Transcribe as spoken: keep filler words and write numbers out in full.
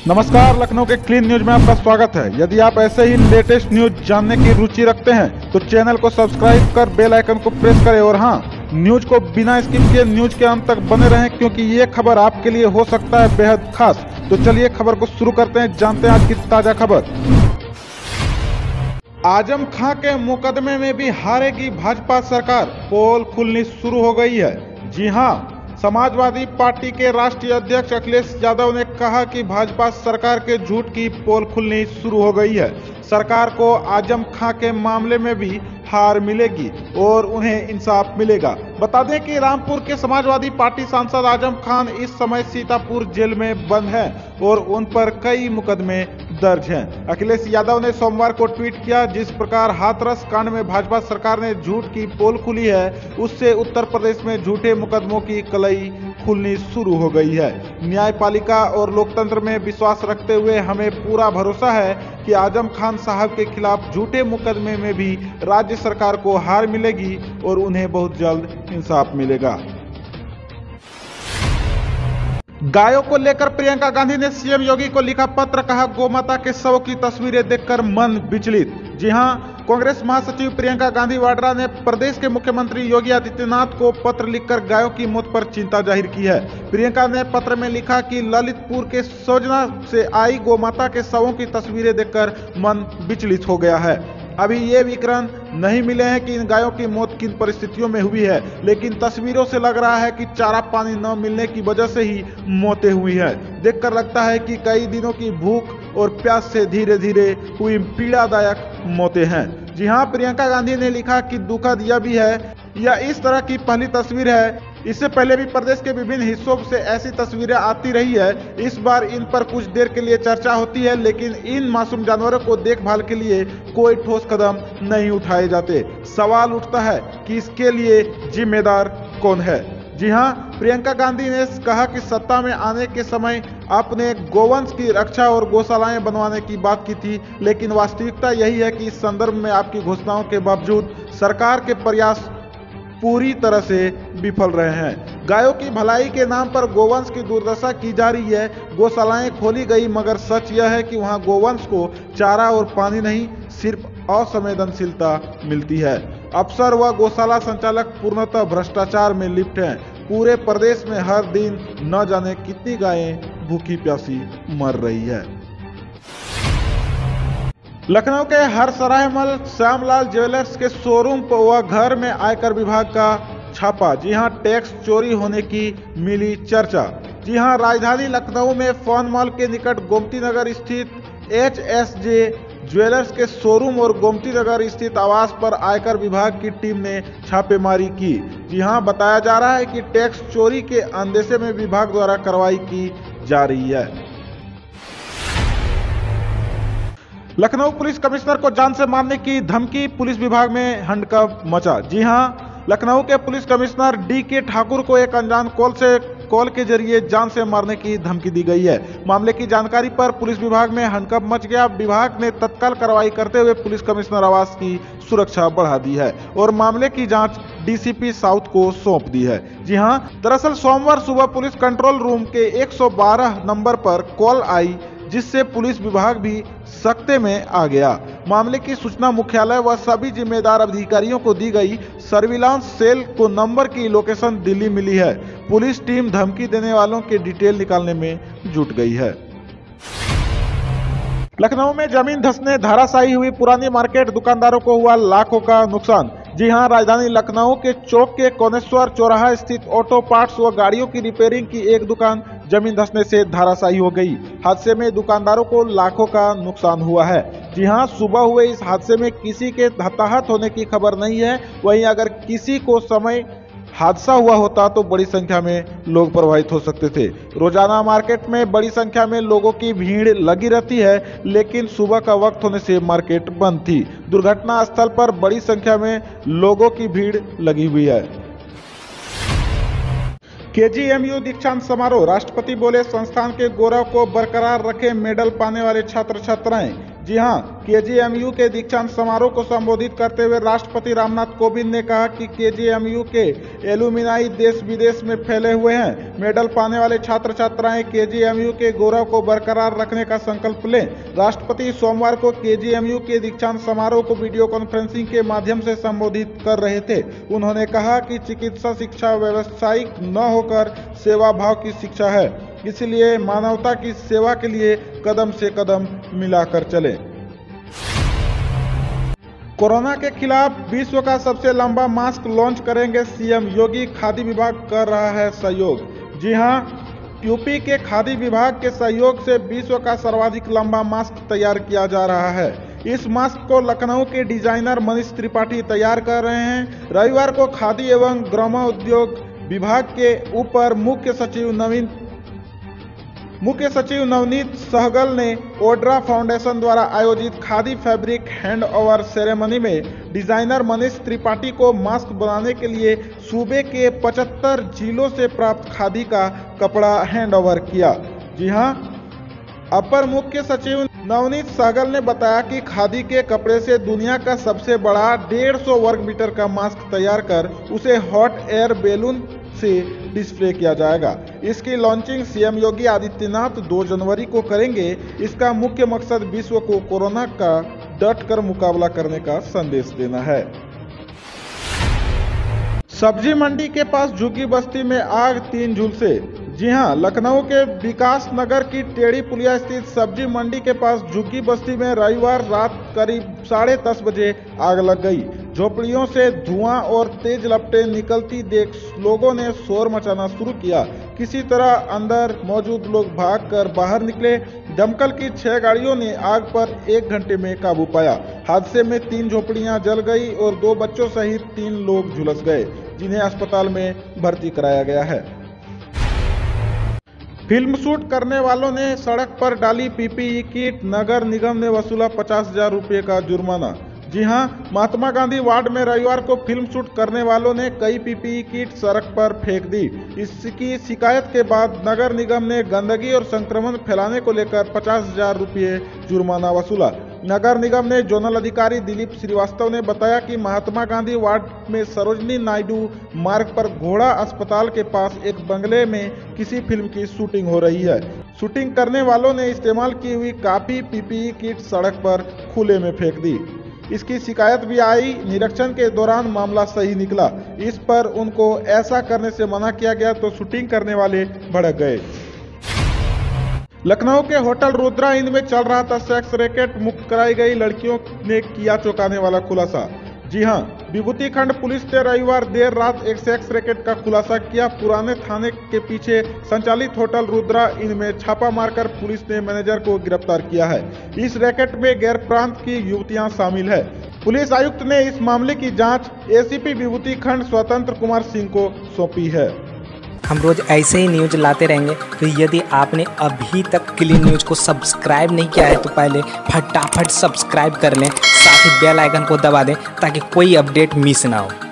नमस्कार, लखनऊ के clean news में आपका स्वागत है। यदि आप ऐसे ही लेटेस्ट न्यूज जानने की रुचि रखते हैं तो चैनल को सब्सक्राइब कर बेल आइकन को प्रेस करें और हाँ, न्यूज को बिना स्किप किए न्यूज के अंत तक बने रहें, क्योंकि ये खबर आपके लिए हो सकता है बेहद खास। तो चलिए खबर को शुरू करते हैं, जानते हैं आज की ताजा खबर। आजम खां के मुकदमे में भी हारेगी भाजपा सरकार, पोल खुलनी शुरू हो गई है। जी हाँ, समाजवादी पार्टी के राष्ट्रीय अध्यक्ष अखिलेश यादव ने कहा कि भाजपा सरकार के झूठ की पोल खुलनी शुरू हो गई है। सरकार को आजम खां के मामले में भी हार मिलेगी और उन्हें इंसाफ मिलेगा। बता दें कि रामपुर के समाजवादी पार्टी सांसद आजम खान इस समय सीतापुर जेल में बंद हैं और उन पर कई मुकदमे दर्ज हैं। अखिलेश यादव ने सोमवार को ट्वीट किया, जिस प्रकार हाथरस कांड में भाजपा सरकार ने झूठ की पोल खुली है, उससे उत्तर प्रदेश में झूठे मुकदमों की कलई खुलनी शुरू हो गई है। न्यायपालिका और लोकतंत्र में विश्वास रखते हुए हमें पूरा भरोसा है कि आजम खान साहब के खिलाफ झूठे मुकदमे में भी राज्य सरकार को हार मिलेगी और उन्हें बहुत जल्द इंसाफ मिलेगा। गायों को लेकर प्रियंका गांधी ने सीएम योगी को लिखा पत्र, कहा गोमाता के शव की तस्वीरें देखकर मन विचलित। जी हां, कांग्रेस महासचिव प्रियंका गांधी वाड्रा ने प्रदेश के मुख्यमंत्री योगी आदित्यनाथ को पत्र लिखकर गायों की मौत पर चिंता जाहिर की है। प्रियंका ने पत्र में लिखा कि ललितपुर के सोजना से आई गोमाता के शवों की तस्वीरें देखकर मन विचलित हो गया है। अभी ये विवरण नहीं मिले हैं कि इन गायों की मौत किन परिस्थितियों में हुई है, लेकिन तस्वीरों से लग रहा है कि चारा पानी न मिलने की वजह से ही मौतें हुई है। देखकर लगता है कि कई दिनों की भूख और प्यास से धीरे धीरे हुई पीड़ादायक मौतें हैं। जी हां, प्रियंका गांधी ने लिखा कि दुखद यह भी है, यह इस तरह की पहली तस्वीर है। इससे पहले भी प्रदेश के विभिन्न हिस्सों से ऐसी तस्वीरें आती रही है। इस बार इन पर कुछ देर के लिए चर्चा होती है, लेकिन इन मासूम जानवरों को देखभाल के लिए कोई ठोस कदम नहीं उठाए जाते। सवाल उठता है कि इसके लिए जिम्मेदार कौन है। जी हां, प्रियंका गांधी ने कहा कि सत्ता में आने के समय आपने गोवंश की रक्षा और गौशालाएं बनवाने की बात की थी, लेकिन वास्तविकता यही है कि इस संदर्भ में आपकी घोषणाओं के बावजूद सरकार के प्रयास पूरी तरह से विफल रहे हैं। गायों की भलाई के नाम पर गोवंश की दुर्दशा की जा रही है। गौशालाएं खोली गई, मगर सच यह है कि वहां गोवंश को चारा और पानी नहीं, सिर्फ असंवेदनशीलता मिलती है। अफसर व गौशाला संचालक पूर्णतः भ्रष्टाचार में लिप्त हैं। पूरे प्रदेश में हर दिन न जाने कितनी गायें भूखी प्यासी मर रही है। लखनऊ के हरसरायमल श्यामलाल ज्वेलर्स के शोरूम व घर में आयकर विभाग का छापा। जी हां, टैक्स चोरी होने की मिली चर्चा। जी हां, राजधानी लखनऊ में फन मॉल के निकट गोमती नगर स्थित एच एस जे ज्वेलर्स के शोरूम और गोमती नगर स्थित आवास पर आयकर विभाग की टीम ने छापेमारी की। जी हां, बताया जा रहा है कि टैक्स चोरी के अंदेशे में विभाग द्वारा कार्रवाई की जा रही है। लखनऊ पुलिस कमिश्नर को जान से मारने की धमकी, पुलिस विभाग में हड़कंप मचा। जी हां, लखनऊ के पुलिस कमिश्नर डी के ठाकुर को एक अनजान कॉल से कॉल के जरिए जान से मारने की धमकी दी गई है। मामले की जानकारी पर पुलिस विभाग में हड़कंप मच गया। विभाग ने तत्काल कार्रवाई करते हुए पुलिस कमिश्नर आवास की सुरक्षा बढ़ा दी है और मामले की जांच डी सी पी साउथ को सौंप दी है। जी हां, दरअसल सोमवार सुबह पुलिस कंट्रोल रूम के एक सौ बारह नंबर पर कॉल आई, जिससे पुलिस विभाग भी सकते में आ गया। मामले की सूचना मुख्यालय व सभी जिम्मेदार अधिकारियों को दी गई। सर्विलांस सेल को नंबर की लोकेशन दिल्ली मिली है। पुलिस टीम धमकी देने वालों के डिटेल निकालने में जुट गई है। लखनऊ में जमीन धंसने धराशायी हुई पुरानी मार्केट, दुकानदारों को हुआ लाखों का नुकसान। जी हां, राजधानी लखनऊ के चौक के कोनेश्वर चौराहा स्थित ऑटो पार्ट्स व गाड़ियों की रिपेयरिंग की एक दुकान जमीन धंसने से धराशायी हो गई। हादसे में दुकानदारों को लाखों का नुकसान हुआ है। जी हां, सुबह हुए इस हादसे में किसी के हताहत होने की खबर नहीं है। वहीं अगर किसी को समय हादसा हुआ होता तो बड़ी संख्या में लोग प्रभावित हो सकते थे। रोजाना मार्केट में बड़ी संख्या में लोगों की भीड़ लगी रहती है, लेकिन सुबह का वक्त होने से मार्केट बंद थी। दुर्घटना स्थल पर बड़ी संख्या में लोगों की भीड़ लगी हुई है। के जी एम यू दीक्षांत समारोह, राष्ट्रपति बोले संस्थान के गौरव को बरकरार रखें मेडल पाने वाले छात्र छात्राएं। जी हां, केजीएमयू के दीक्षांत समारोह को संबोधित करते हुए राष्ट्रपति रामनाथ कोविंद ने कहा कि केजीएमयू के एलुमनाई देश विदेश में फैले हुए हैं। मेडल पाने वाले छात्र छात्राएं केजीएमयू के गौरव को बरकरार रखने का संकल्प लें। राष्ट्रपति सोमवार को केजीएमयू के दीक्षांत समारोह को वीडियो कॉन्फ्रेंसिंग के माध्यम से संबोधित कर रहे थे। उन्होंने कहा कि चिकित्सा शिक्षा व्यावसायिक न होकर सेवा भाव की शिक्षा है, इसलिए मानवता की सेवा के लिए कदम से कदम मिलाकर चलें। कोरोना के खिलाफ विश्व का सबसे लंबा मास्क लॉन्च करेंगे सीएम योगी। खादी विभाग कर रहा है सहयोग। जी हां, यूपी के खादी विभाग के सहयोग से विश्व का सर्वाधिक लंबा मास्क तैयार किया जा रहा है। इस मास्क को लखनऊ के डिजाइनर मनीष त्रिपाठी तैयार कर रहे हैं। रविवार को खादी एवं ग्रामोद्योग विभाग के ऊपर मुख्य सचिव नवीन मुख्य सचिव नवनीत सहगल ने ओड्रा फाउंडेशन द्वारा आयोजित khadi fabric hand over ceremony में डिजाइनर मनीष त्रिपाठी को मास्क बनाने के लिए सूबे के पचहत्तर जिलों से प्राप्त खादी का कपड़ा हैंड ओवर किया। जी हां, अपर मुख्य सचिव नवनीत सहगल ने बताया कि खादी के कपड़े से दुनिया का सबसे बड़ा डेढ़ सौ वर्ग मीटर का मास्क तैयार कर उसे हॉट एयर बैलून से डिस्प्ले किया जाएगा। इसकी लॉन्चिंग सीएम योगी आदित्यनाथ दो जनवरी को करेंगे। इसका मुख्य मकसद विश्व को कोरोना का डट कर मुकाबला करने का संदेश देना है। सब्जी मंडी के पास झुग्गी बस्ती में आग, तीन झुलसे। जी हां, लखनऊ के विकास नगर की टेढ़ी पुलिया स्थित सब्जी मंडी के पास झुग्गी बस्ती में रविवार रात करीब साढ़े दस बजे आग लग गई। झोपड़ियों से धुआं और तेज लपटें निकलती देख लोगों ने शोर मचाना शुरू किया। किसी तरह अंदर मौजूद लोग भागकर बाहर निकले। दमकल की छह गाड़ियों ने आग पर एक घंटे में काबू पाया। हादसे में तीन झोपड़ियां जल गई और दो बच्चों सहित तीन लोग झुलस गए, जिन्हें अस्पताल में भर्ती कराया गया है। फिल्म शूट करने वालों ने सड़क पर डाली पीपीई किट, नगर निगम ने वसूला पचास हजार रुपये का जुर्माना। जी हां, महात्मा गांधी वार्ड में रविवार को फिल्म शूट करने वालों ने कई पीपीई किट सड़क पर फेंक दी। इसकी शिकायत के बाद नगर निगम ने गंदगी और संक्रमण फैलाने को लेकर पचास हजार रुपये जुर्माना वसूला। नगर निगम ने जोनल अधिकारी दिलीप श्रीवास्तव ने बताया कि महात्मा गांधी वार्ड में सरोजनी नायडू मार्ग पर घोड़ा अस्पताल के पास एक बंगले में किसी फिल्म की शूटिंग हो रही है। शूटिंग करने वालों ने इस्तेमाल की हुई काफी पीपीई किट सड़क पर खुले में फेंक दी। इसकी शिकायत भी आई। निरीक्षण के दौरान मामला सही निकला। इस पर उनको ऐसा करने से मना किया गया तो शूटिंग करने वाले भड़क गए। लखनऊ के होटल रुद्रा इंद में चल रहा था सेक्स रैकेट। मुक्त कराई गई लड़कियों ने किया चौंकाने वाला खुलासा। जी हां, विभूति खंड पुलिस ने रविवार देर रात एक सेक्स रैकेट का खुलासा किया। पुराने थाने के पीछे संचालित होटल रुद्रा इंद में छापा मारकर पुलिस ने मैनेजर को गिरफ्तार किया है। इस रैकेट में गैर प्रांत की युवतियां शामिल है। पुलिस आयुक्त ने इस मामले की जांच एसीपी विभूति खंड स्वतंत्र कुमार सिंह को सौंपी है। हम रोज ऐसे ही न्यूज लाते रहेंगे, तो यदि आपने अभी तक क्लीन न्यूज को सब्सक्राइब नहीं किया है तो पहले फटाफट सब्सक्राइब कर लें, साथ ही बेल आइकन को दबा दें ताकि कोई अपडेट मिस ना हो।